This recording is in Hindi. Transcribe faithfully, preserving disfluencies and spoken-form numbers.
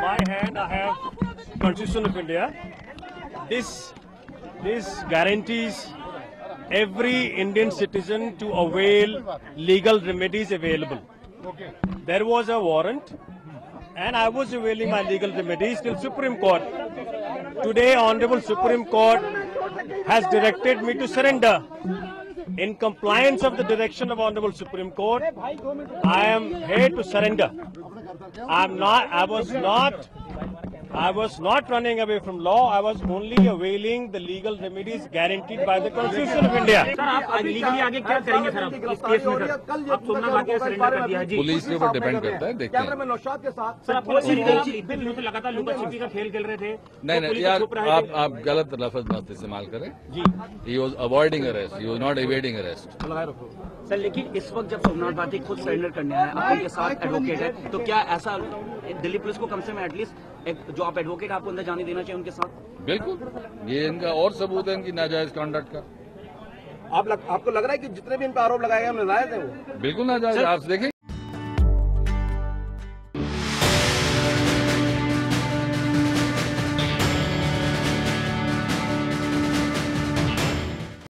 my hand I have Constitution of India. This this guarantees every Indian citizen to avail legal remedies available. There was a warrant, and I was availing my legal remedies till Supreme Court. Today, Honorable Supreme Court has directed me to surrender. In compliance of the direction of Honorable Supreme Court, I am here to surrender. I am not. I was not. I was not running away from law. I was only availing the legal remedies guaranteed by the Constitution of India. Sir आप लीगली आगे क्या करेंगे सर? आप इस केस में सर आप सोमनाथ भाटिया सरेंडर कर दिया है जी। पुलिस के ऊपर डिपेंड करता है, देखते हैं। सर आप पुलिस लगातार लुका छिपी का खेल खेल रहे थे। नहीं नहीं यार, आप आप गलत लफ्ज मत इस्तेमाल करें जी। He was avoiding arrest, he was not evading arrest. Sir लेकिन इस वक्त जब सोमनाथ भाटी खुद सरेंडर करने आए, आप उनके साथ एडवोकेट है, तो क्या ऐसा दिल्ली पुलिस को कम से कम एटलीस्ट एक जो आप एडवोकेट आपको अंदर जाने देना चाहिए उनके साथ? बिल्कुल, ये इनका और सबूत है इनकी नाजायज कंडक्ट का। आप लग, आपको लग रहा है कि जितने भी इन पर आरोप लगाए गए हैं नाजायज है वो? बिल्कुल नाजायज, आप देखें।